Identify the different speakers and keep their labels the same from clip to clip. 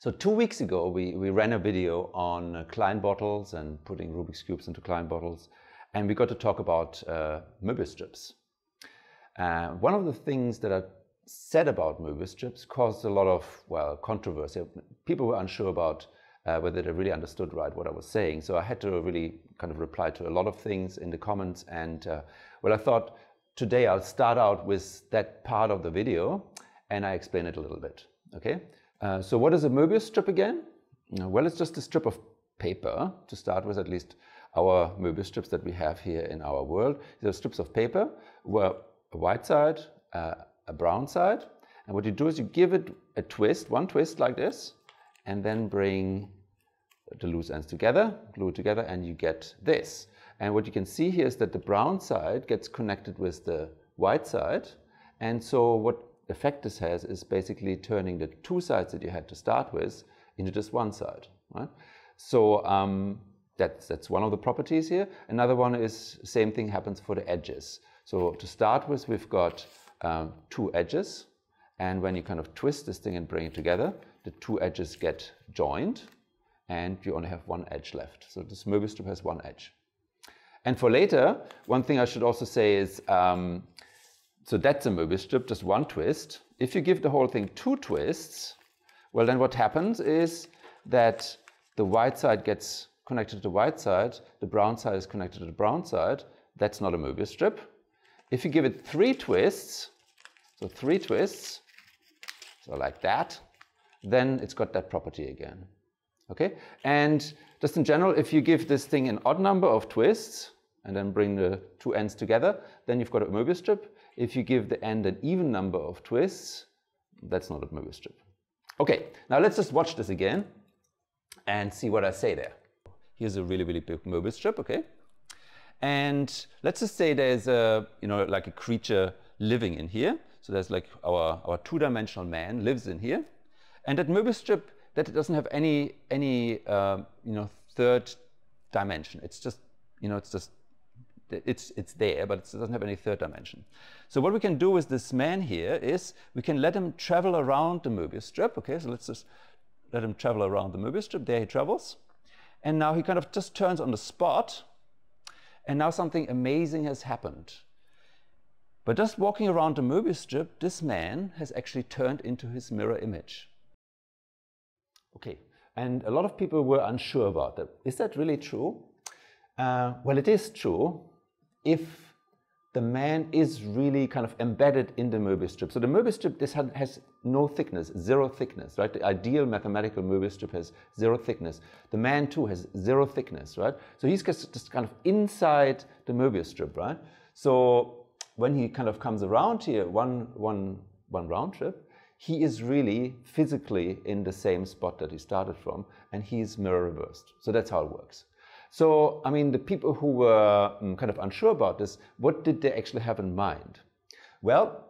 Speaker 1: So 2 weeks ago, we ran a video on Klein bottles and putting Rubik's Cubes into Klein bottles. And we got to talk about Möbius strips. One of the things that I said about Möbius strips caused a lot of, well, controversy. People were unsure about whether they really understood right what I was saying. So I had to really kind of reply to a lot of things in the comments. And well, I thought today I'll start out with that part of the video and I explain it a little bit. Okay? So what is a Möbius strip again? Well, it's just a strip of paper to start with, at least our Möbius strips that we have here in our world. These are strips of paper where a white side, a brown side. And what you do is you give it a twist, one twist like this, and then bring the loose ends together, glue it together, and you get this. And what you can see here is that the brown side gets connected with the white side. And so what effect this has is basically turning the two sides that you had to start with into just one side. Right? So that's one of the properties here. Another one is same thing happens for the edges. So to start with, we've got two edges. And when you kind of twist this thing and bring it together, the two edges get joined and you only have one edge left. So this Möbius strip has one edge. And for later, one thing I should also say is, so that's a Möbius strip, just one twist. If you give the whole thing two twists, well then what happens is that the white side gets connected to the white side, the brown side is connected to the brown side. That's not a Möbius strip. If you give it three twists, so three twists, so like that, then it's got that property again. Okay? And just in general, if you give this thing an odd number of twists and then bring the two ends together, then you've got a Möbius strip. If you give the end an even number of twists, that's not a Möbius strip. Okay, now let's just watch this again and see what I say there. Here's a really, really big Möbius strip, okay? And let's just say there's a, like a creature living in here. So there's like our two-dimensional man lives in here. And that Möbius strip, that doesn't have any third dimension. It's just, it's there, but it doesn't have any third dimension. So what we can do with this man here is we can let him travel around the Möbius strip. Okay, so let's just let him travel around the Möbius strip. There he travels. And now he kind of just turns on the spot. And now something amazing has happened. But just walking around the Möbius strip, this man has actually turned into his mirror image. Okay, and a lot of people were unsure about that. Is that really true? Well, it is true if the man is really kind of embedded in the Möbius strip. So the Möbius strip, this has no thickness, zero thickness, right? The ideal mathematical Möbius strip has zero thickness. The man too has zero thickness, right? So he's just kind of inside the Möbius strip, right? So when he kind of comes around here, one round trip, he is really physically in the same spot that he started from, and he's mirror reversed. So that's how it works. So, I mean, the people who were kind of unsure about this, what did they actually have in mind? Well,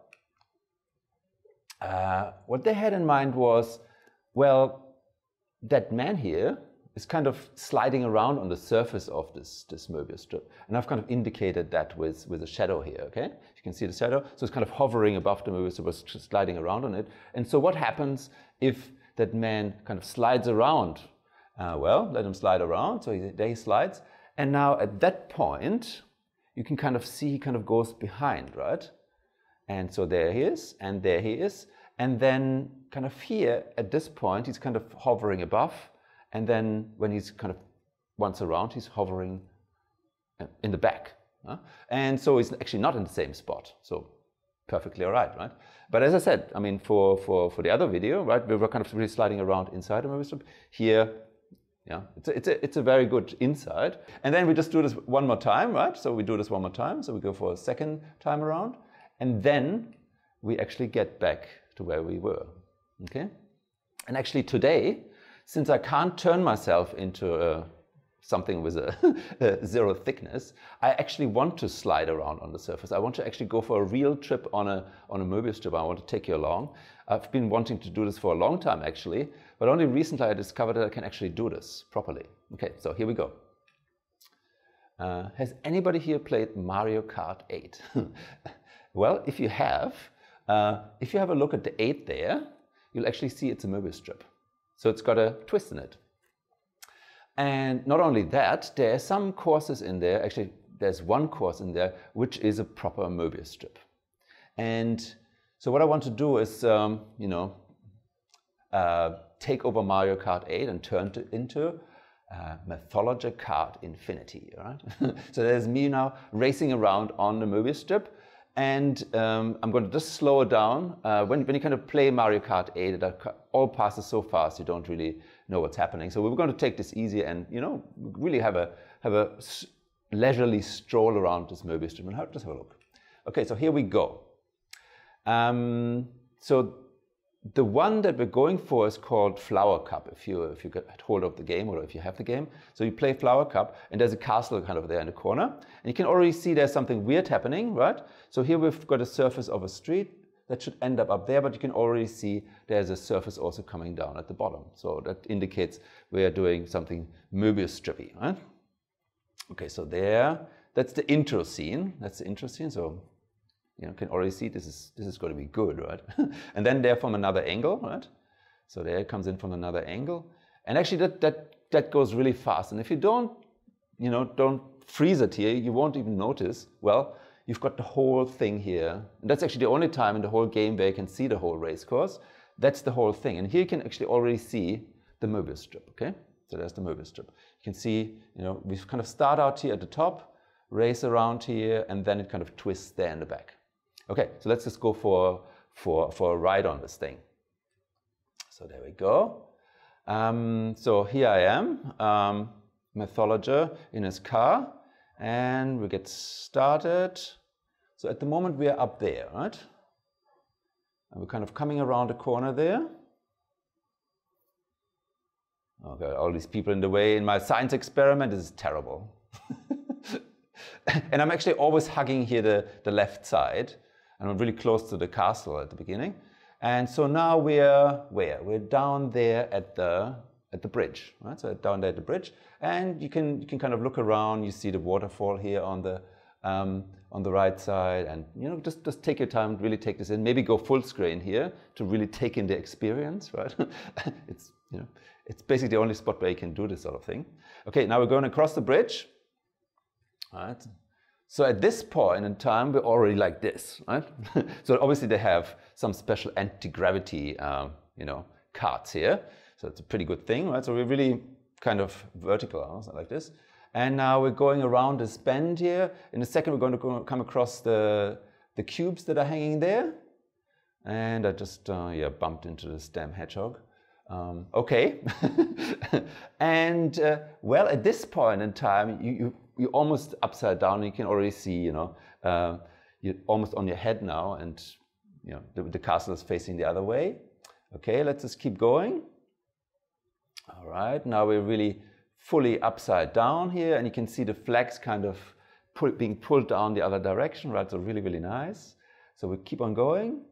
Speaker 1: what they had in mind was, well, that man here is kind of sliding around on the surface of this Möbius strip. And I've kind of indicated that with a shadow here, okay? You can see the shadow. So it's kind of hovering above the Möbius strip, sliding around on it. And so what happens if that man kind of slides around? Well, let him slide around. So there he slides. And now at that point, you can kind of see he kind of goes behind, right? And so there he is, and there he is. And then kind of here, at this point, he's kind of hovering above. And then when he's kind of once around, he's hovering in the back. And so he's actually not in the same spot. So perfectly all right? But as I said, I mean, for the other video, right, we were kind of really sliding around inside the Möbius strip. Here, yeah, it's a very good inside. And then we just do this one more time, right? So we do this one more time. So we go for a second time around. And then we actually get back to where we were, okay? And actually today, since I can't turn myself into something with a zero thickness, I actually want to slide around on the surface. I want to actually go for a real trip on a Möbius strip. I want to take you along. I've been wanting to do this for a long time actually, but only recently I discovered that I can actually do this properly. Okay, so here we go. Has anybody here played Mario Kart 8? Well, if you have a look at the 8 there, you'll actually see it's a Möbius strip. So it's got a twist in it. And not only that, there are some courses in there, actually there's one course in there which is a proper Möbius strip. And so what I want to do is, take over Mario Kart 8 and turn it into Mathologer Kart Infinity, right? So there's me now racing around on the Möbius strip, and I'm going to just slow it down. When you kind of play Mario Kart 8, it all passes so fast you don't really know what's happening. So we're going to take this easy and really have a leisurely stroll around this Möbius strip and just have a look. Okay, so here we go. So the one that we're going for is called Flower Cup, if you get hold of the game or if you have the game. So you play Flower Cup and there's a castle kind of there in the corner. And you can already see there's something weird happening, right? So here we've got a surface of a street that should end up there, but you can already see there's a surface also coming down at the bottom. So that indicates we are doing something Möbius strippy, right? Okay, so that's the intro scene. That's the intro scene. So you can already see this is going to be good, right? And then there from another angle, right? So there it comes in from another angle, and actually that goes really fast. And if you don't freeze it here, you won't even notice. Well, you've got the whole thing here, and that's actually the only time in the whole game where you can see the whole race course. That's the whole thing, and here you can actually already see the Möbius strip. Okay, so there's the Möbius strip. You can see, we kind of start out here at the top, race around here, and then it kind of twists there in the back. Okay, so let's just go for a ride on this thing. So there we go. So here I am, Mathologer in his car, and we get started. So at the moment we are up there, right? And we're kind of coming around the corner there. Okay, all these people in the way. In my science experiment, this is terrible. And I'm actually always hugging here the left side. And I'm really close to the castle at the beginning. And so now we're where? We're down there at the bridge, right? So down there at the bridge. And you can kind of look around. You see the waterfall here on the right side. And just take your time, really take this in. Maybe go full screen here to really take in the experience, right? It's basically the only spot where you can do this sort of thing. Okay, now we're going across the bridge. All right. So at this point in time, we're already like this, right? So obviously they have some special anti-gravity, carts here. So it's a pretty good thing, right? So we're really kind of vertical, like this. And now we're going around this bend here. In a second, we're going to come across the cubes that are hanging there. And I just bumped into this damn hedgehog. Okay. And well, at this point in time, you're almost upside down. You can already see, you're almost on your head now, and the castle is facing the other way. Okay, let's just keep going. All right, now we're really fully upside down here, and you can see the flags kind of being pulled down the other direction, right? So really, really nice. So we keep on going,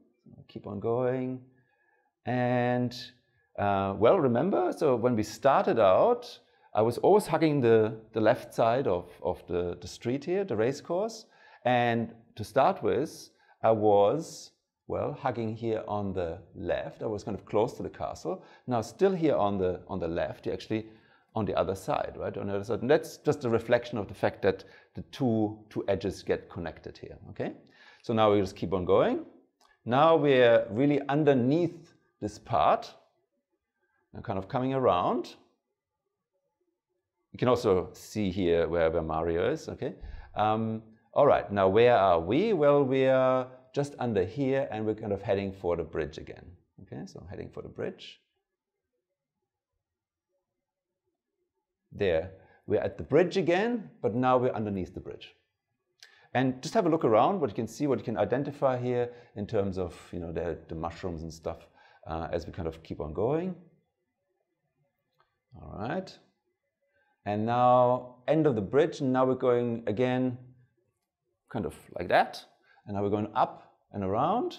Speaker 1: and well, remember, so when we started out, I was always hugging the left side of the street here, the race course. And to start with, I was, well, hugging here on the left. I was kind of close to the castle. Now still here on the left, you're actually on the other side, right? On the other side. And that's just a reflection of the fact that the two edges get connected here, okay? So now we just keep on going. Now we're really underneath this part and kind of coming around. You can also see here where Mario is, okay? All right, now where are we? Well, we are just under here, and we're kind of heading for the bridge again. Okay, so heading for the bridge. There, we're at the bridge again, but now we're underneath the bridge. And just have a look around, what you can see, what you can identify here in terms of, the mushrooms and stuff as we kind of keep on going. All right. And now, end of the bridge, and now we're going again, kind of like that. And now we're going up and around.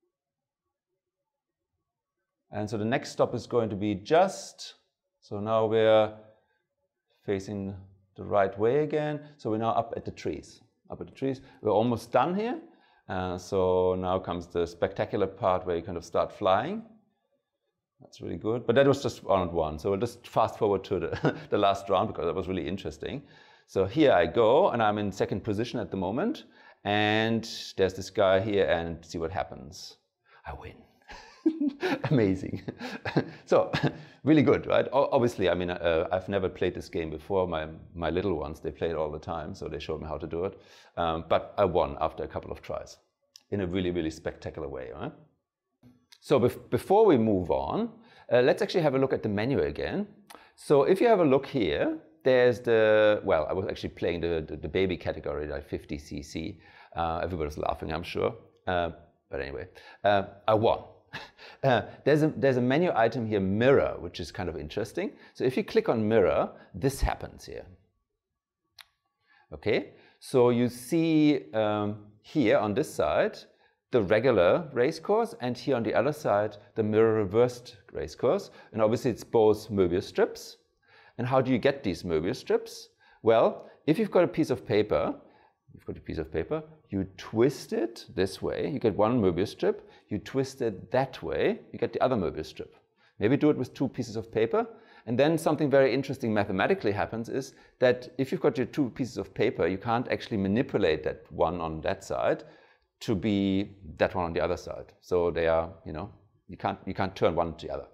Speaker 1: And so the next stop is going to be so now we're facing the right way again. So we're now up at the trees. We're almost done here. So now comes the spectacular part where you kind of start flying. That's really good. But that was just round one. So we'll just fast forward to the last round because that was really interesting. So here I go, and I'm in second position at the moment. And there's this guy here, and see what happens. I win. Amazing. So really good, right? Obviously, I mean, I've never played this game before. My little ones, they play it all the time, so they showed me how to do it. But I won after a couple of tries in a really, really spectacular way, right? So before we move on, let's actually have a look at the menu again. So if you have a look here, there's the, well, I was actually playing the baby category, like 50cc. Everybody's laughing, I'm sure. But anyway, I won. There's a menu item here, mirror, which is kind of interesting. So if you click on mirror, this happens here. Okay, so you see here on this side, the regular race course, and here on the other side, the mirror reversed race course. And obviously it's both Möbius strips. And how do you get these Möbius strips? Well, if you've got a piece of paper, you twist it this way, you get one Möbius strip, you twist it that way, you get the other Möbius strip. Maybe do it with two pieces of paper. And then something very interesting mathematically happens is that if you've got your two pieces of paper, you can't actually manipulate that one on that side to be that one on the other side. So they are, you know, you can't turn one to the other.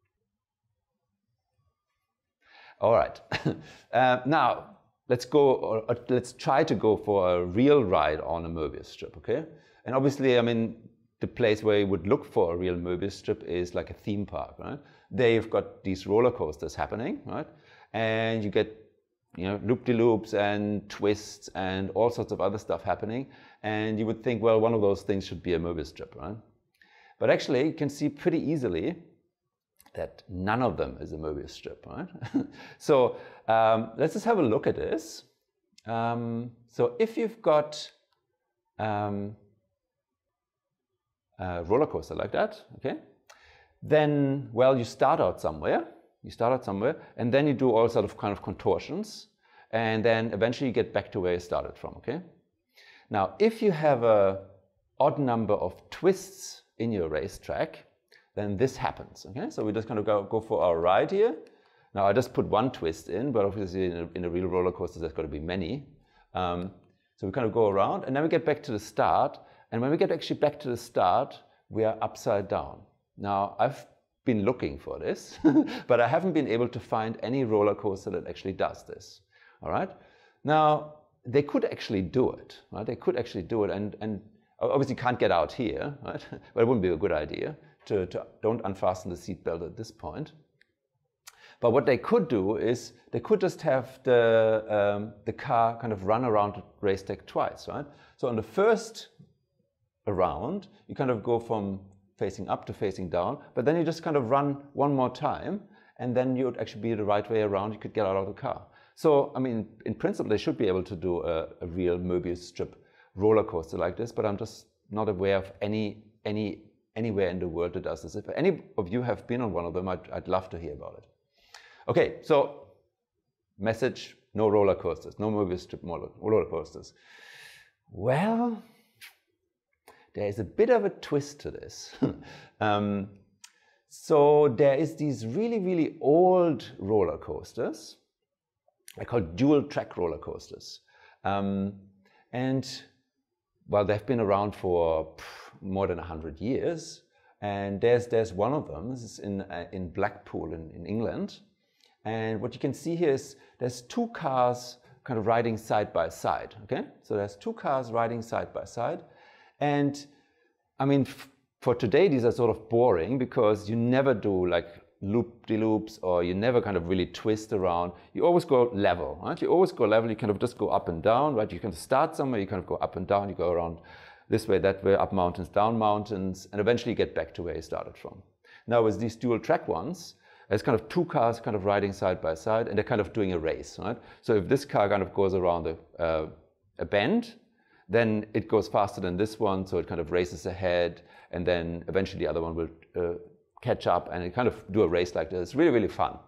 Speaker 1: All right. Now let's try to go for a real ride on a Möbius strip, okay? And obviously, I mean, the place where you would look for a real Möbius strip is like a theme park, right? They've got these roller coasters happening, right? And you get, you know, loop-de-loops and twists and all sorts of other stuff happening. And you would think, well, one of those things should be a Möbius strip, right? But actually, you can see pretty easily that none of them is a Möbius strip, right? So let's just have a look at this. So if you've got a roller coaster like that, okay, then, well, you start out somewhere, and then you do all sort of kind of contortions, and then eventually you get back to where you started from, okay? Now, if you have an odd number of twists in your racetrack, then this happens, okay? So we just kind of go for our ride here. Now, I just put one twist in, but obviously in a real roller coaster, there's got to be many. So we kind of go around, and then we get back to the start, and when we get actually back to the start, we are upside down. Now, I've been looking for this, but I haven't been able to find any roller coaster that actually does this, all right? Now, they could actually do it, right? They could actually do it, and obviously can't get out here, right? But it wouldn't be a good idea to don't unfasten the seatbelt at this point. But what they could do is they could just have the car kind of run around the racetrack twice, right? So on the first round, you kind of go from facing up to facing down, but then you just kind of run one more time, and then you would actually be the right way around. You could get out of the car. So, I mean, in principle, they should be able to do a real Möbius strip roller coaster like this, but I'm just not aware of anywhere in the world that does this. If any of you have been on one of them, I'd love to hear about it. Okay, so message, no roller coasters, no Möbius strip roller coasters. Well, there is a bit of a twist to this. So there is these really, really old roller coasters. They're called dual track roller coasters. And well, they've been around for more than 100 years. And there's one of them. This is in Blackpool in England. And what you can see here is there's two cars kind of riding side by side, okay? So there's two cars riding side by side. And I mean, for today, these are sort of boring because you never do like loop-de-loops or you never kind of really twist around. You always go level, right? You always go level. You kind of just go up and down, right? You can start somewhere, you kind of go up and down, you go around this way, that way, up mountains, down mountains, and eventually you get back to where you started from. Now with these dual track ones, there's kind of two cars kind of riding side by side, and they're kind of doing a race, right? So if this car kind of goes around a bend, then it goes faster than this one, so it kind of races ahead, and then eventually the other one will catch up, and it kind of do a race like this. It's really, really fun.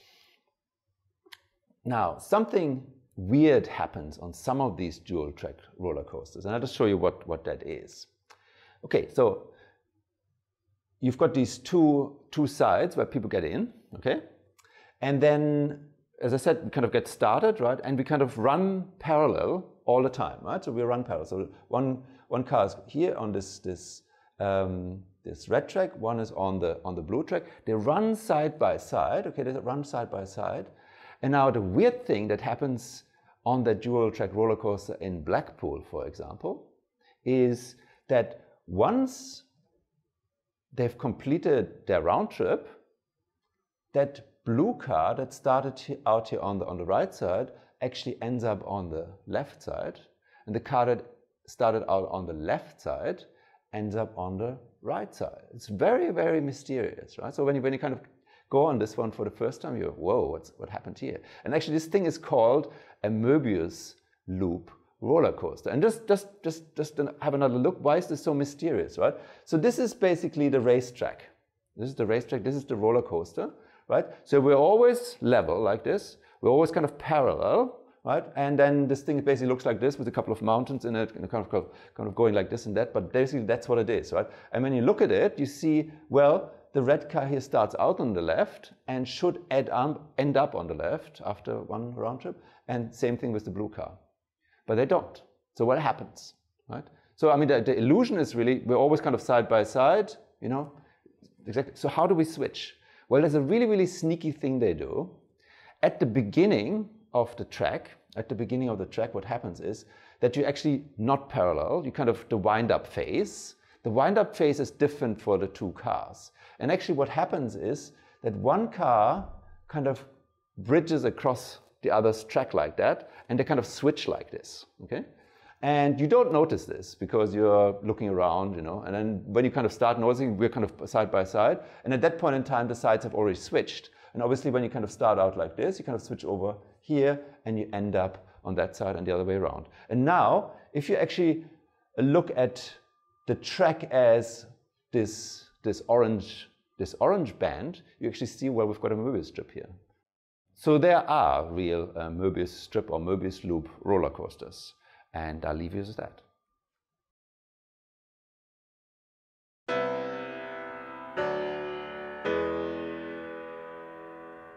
Speaker 1: Now, something weird happens on some of these dual track roller coasters, and I'll just show you what that is. Okay, so you've got these two sides where people get in, okay? And then, as I said, we kind of get started, right? And we kind of run parallel all the time, right? So we run parallel. So one car is here on this red track, one is on the blue track. They run side by side, okay? They run side by side. And now the weird thing that happens on the dual track roller coaster in Blackpool, for example, is that once they've completed their round trip, that blue car that started out here on the right side actually ends up on the left side, and the car that started out on the left side ends up on the right side. It's very, very mysterious, right? So when you kind of go on this one for the first time, you're, whoa, what happened here? And actually this thing is called a Möbius loop roller coaster. And just have another look. Why is this so mysterious, right? So this is basically the racetrack. This is the racetrack, this is the roller coaster, right? So we're always level like this. We're always kind of parallel, right? And then this thing basically looks like this with a couple of mountains in it, and kind of going like this and that. But basically that's what it is, right? And when you look at it, you see, well, the red car here starts out on the left and should end up on the left after one round trip. And same thing with the blue car. But they don't. So what happens, right? So I mean, the illusion is really, we're always kind of side by side, you know? Exactly. So how do we switch? Well, there's a really, really sneaky thing they do. At the beginning of the track, what happens is that you're actually not parallel. You kind of the wind-up phase. The wind-up phase is different for the two cars. And actually what happens is that one car kind of bridges across the other's track like that, and they kind of switch like this, okay? And you don't notice this because you're looking around, you know, and then when you kind of start noticing, we're kind of side by side, and at that point in time, the sides have already switched. And obviously when you kind of start out like this, you kind of switch over here, and you end up on that side and the other way around. And now, if you actually look at the track as this orange band, you actually see, well, we've got a Möbius strip here. So there are real Möbius strip or Möbius loop roller coasters, and I'll leave you with that.